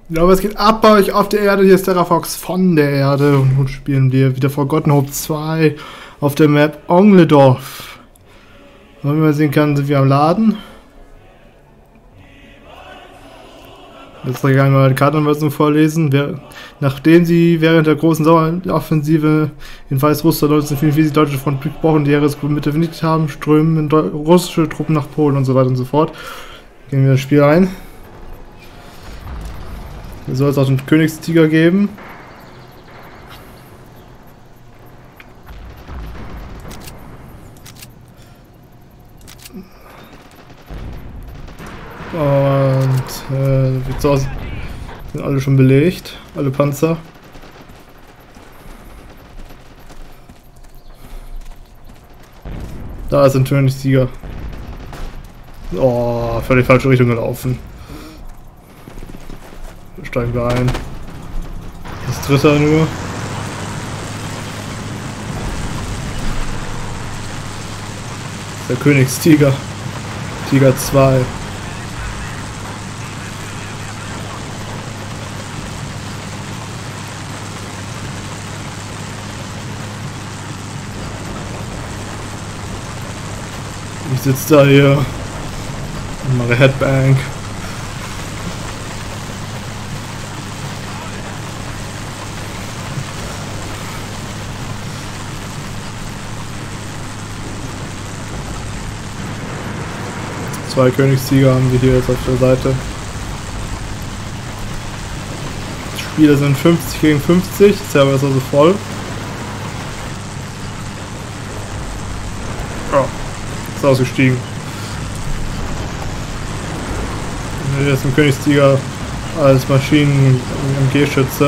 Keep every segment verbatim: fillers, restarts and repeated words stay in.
Ja, aber es geht ab bei euch auf der Erde. Hier ist Terrafox von der Erde. Und nun spielen wir wieder Forgotten Hope zwei auf der Map Ongledorf. Und wie man sehen kann, sind wir am Laden. Jetzt kann ich einmal die Kartenanweisung vorlesen. Nachdem sie während der großen Sommeroffensive in Weißrussland neunzehnhundertfünfundvierzig die deutsche Front durchbrochen und die Heeresgruppe vernichtet haben, strömen russische Truppen nach Polen und so weiter und so fort. Gehen wir das Spiel ein. Hier soll es auch den Königstiger geben. Und äh, wie so aus, sind alle schon belegt, alle Panzer. Da ist ein Königstiger. Oh, völlig falsche Richtung gelaufen. Steigen wir ein. Das dritte nur. Der Königstiger. Tiger zwei. Ich sitze da hier und mache Headbang. Zwei Königstiger haben wir hier jetzt auf der Seite. Die Spiele sind fünfzig gegen fünfzig, der Server ist also voll. Oh, ist ausgestiegen. Hier ist ein Königstiger als Maschinen-M G-Schütze.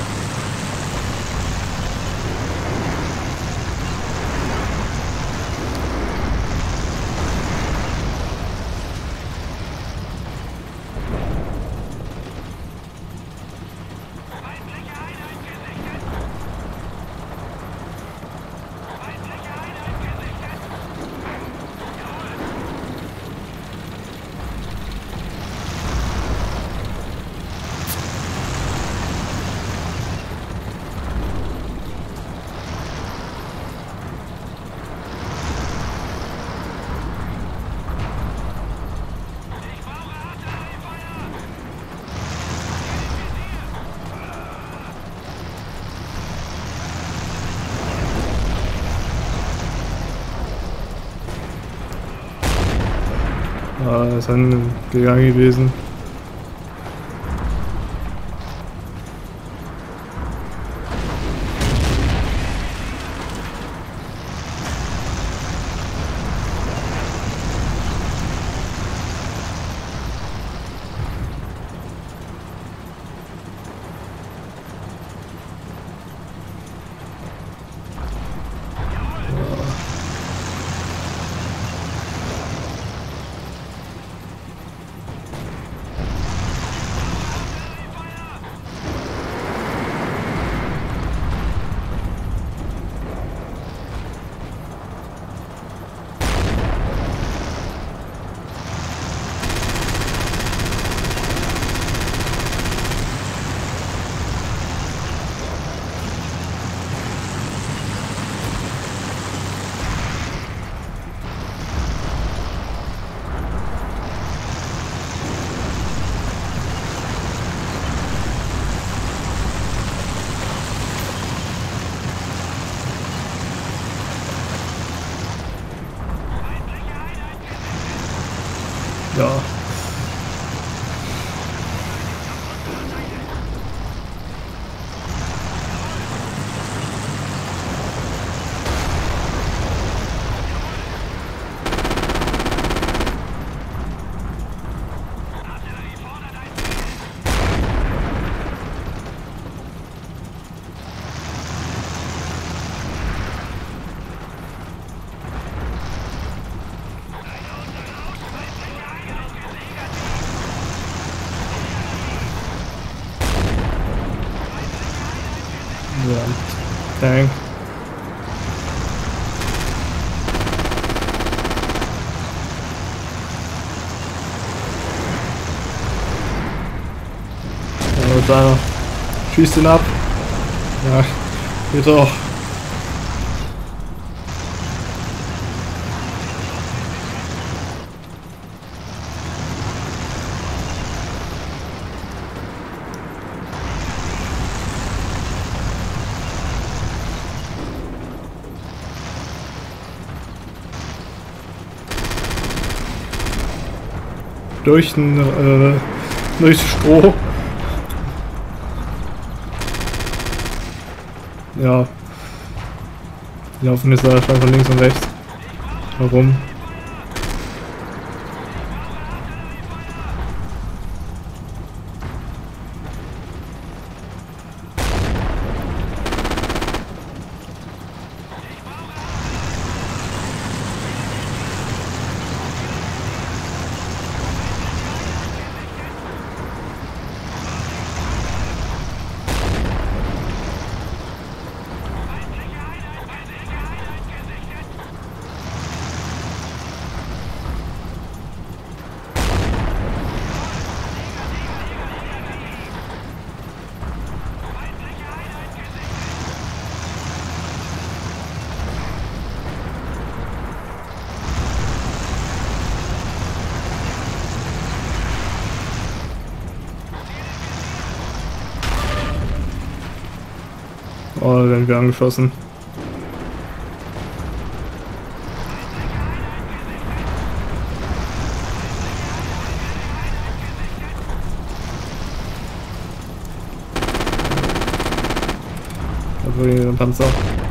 Ah, das ist ein gegangen gewesen. Ja. Ja. Tank. mit seiner. Schießt ihn ab. Ja, geht doch. Durch den, äh, durch Stroh. Ja. Die laufen jetzt einfach von links und rechts herum. Oh, da werden wir angeschossen. Da wurde ein Panzer.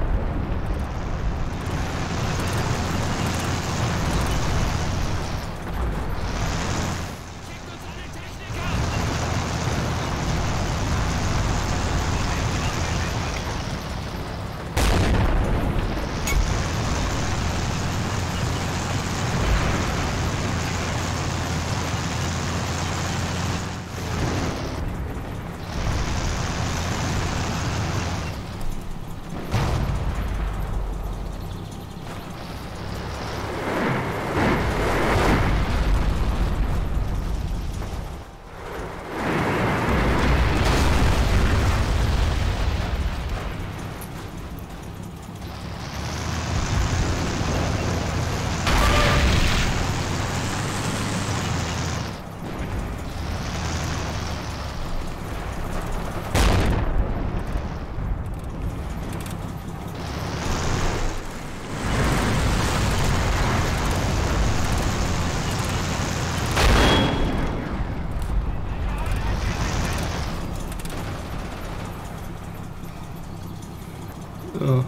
Ja.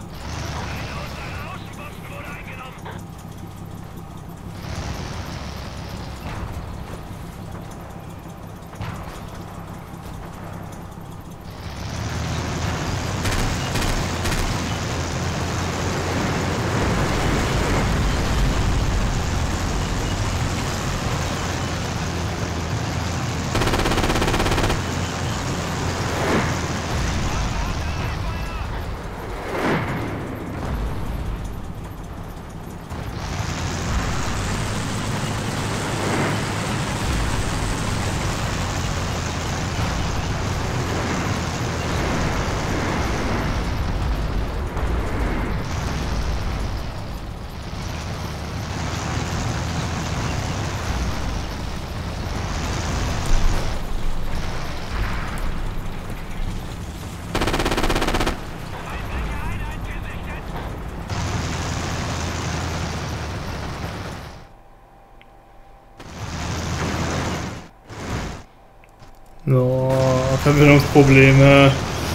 Oh, Verbindungsprobleme.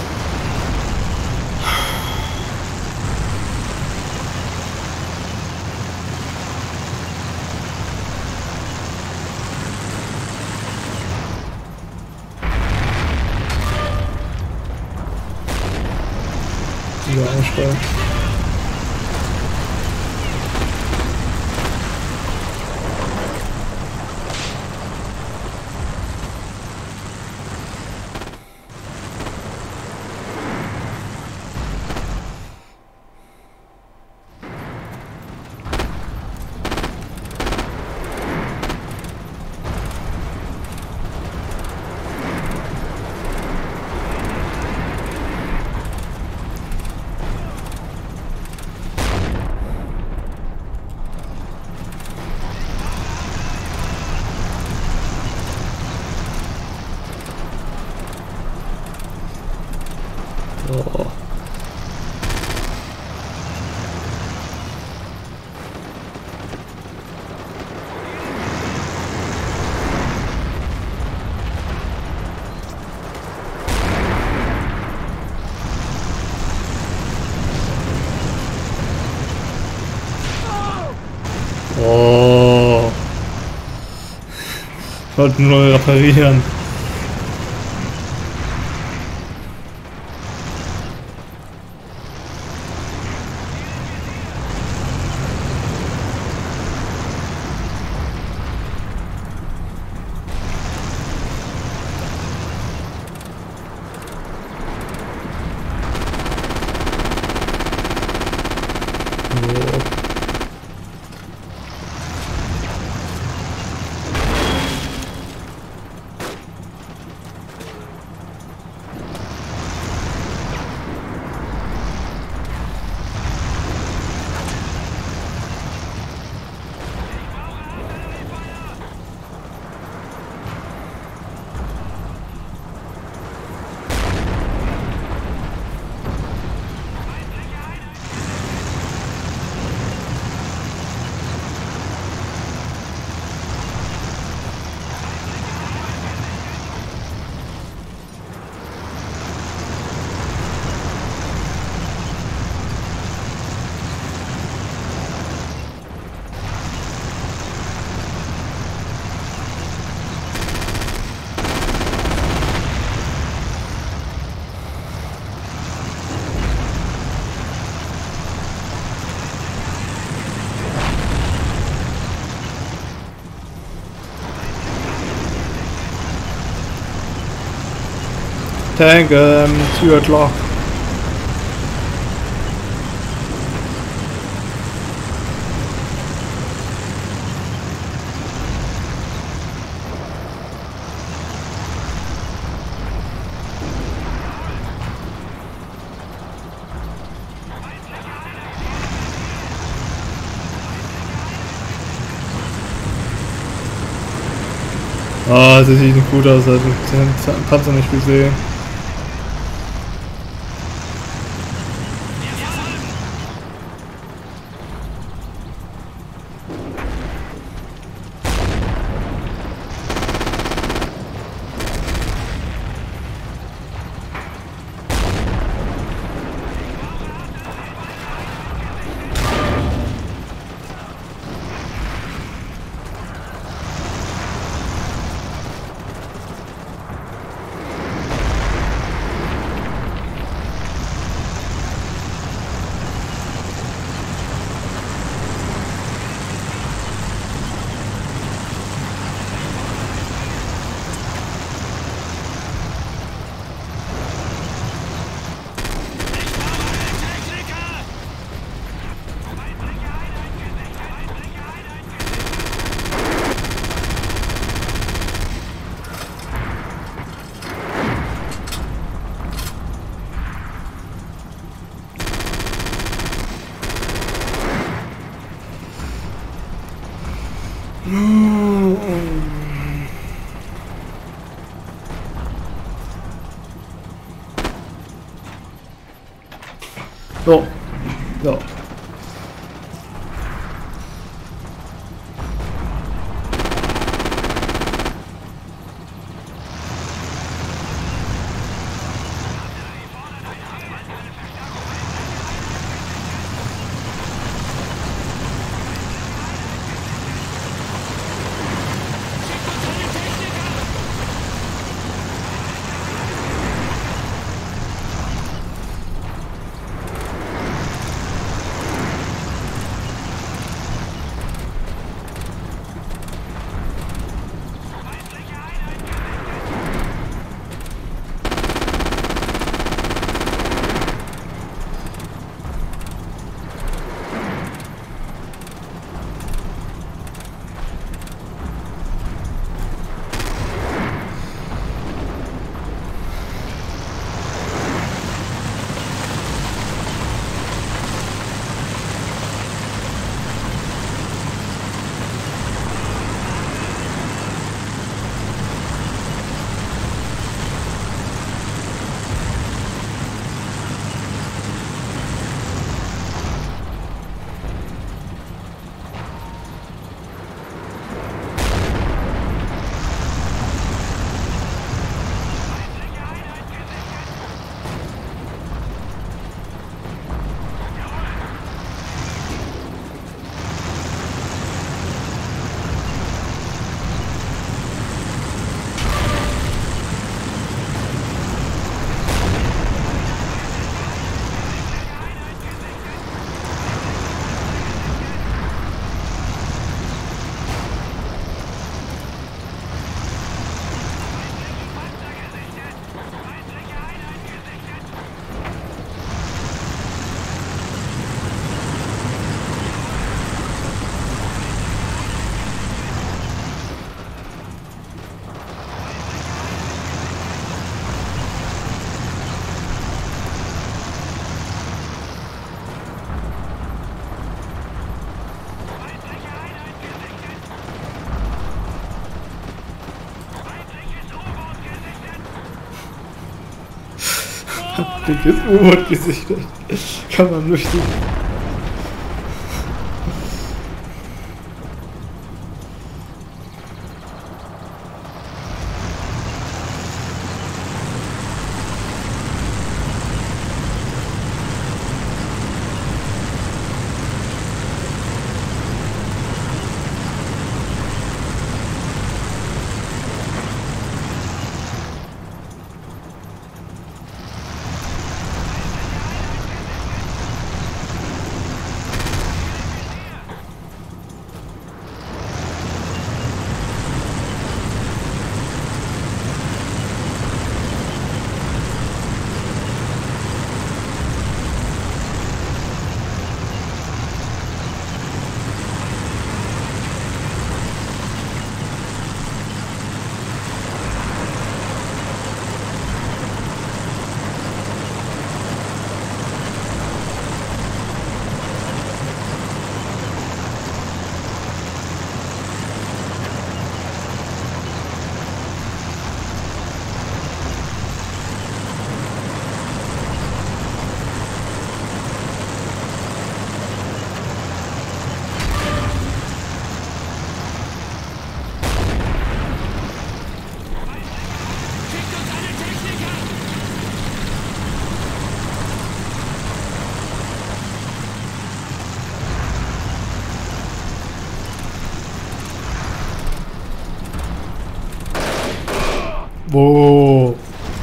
Dieser Ansteuer. Oh. Oh. Ich wollte nur reparieren. Tank, ähm, Türloch. Ah, das sieht nicht gut aus, also den Panzer nicht gesehen. So, so. Dickes U-Boot gesichtet. Kann man richtig. Wo?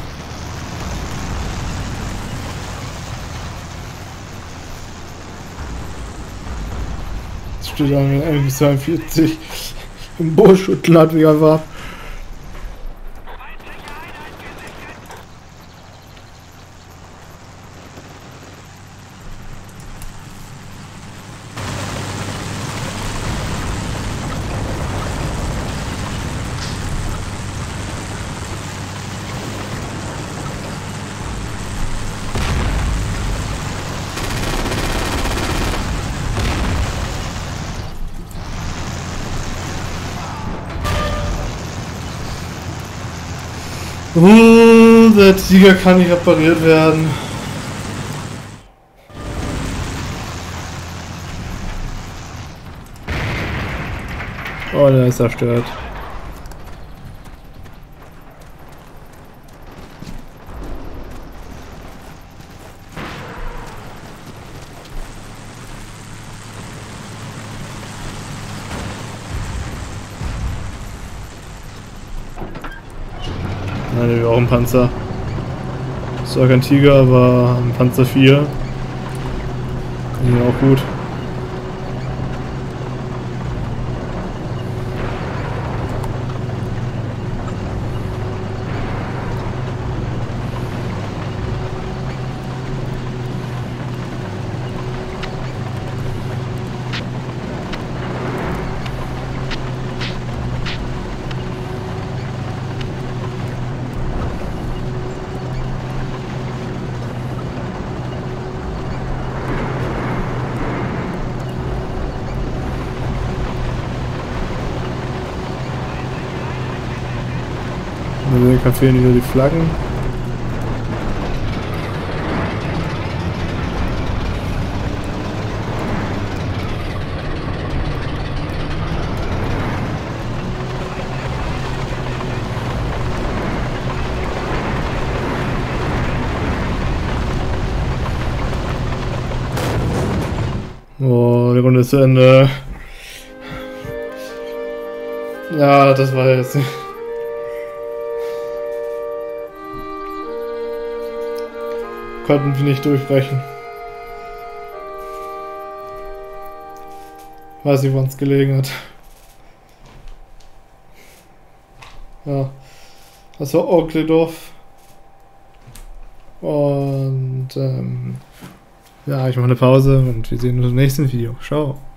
Jetzt steht da mit M zweiundvierzig im Busch und knallt wieder war. Uh, der Tiger kann nicht repariert werden. Oh, der ist zerstört. Nein, wir haben auch einen Panzer. Zwar kein Tiger, aber ein Panzer vier. Ja, auch gut. Da fehlen wieder die Flaggen. Oh, die Runde ist zu Ende. Ja, das war jetzt. Konnten wir nicht durchbrechen. Weiß nicht, wann es gelegen hat. Ja, das war Oakleydorf. Und ähm, ja, ich mache eine Pause und wir sehen uns im nächsten Video. Ciao.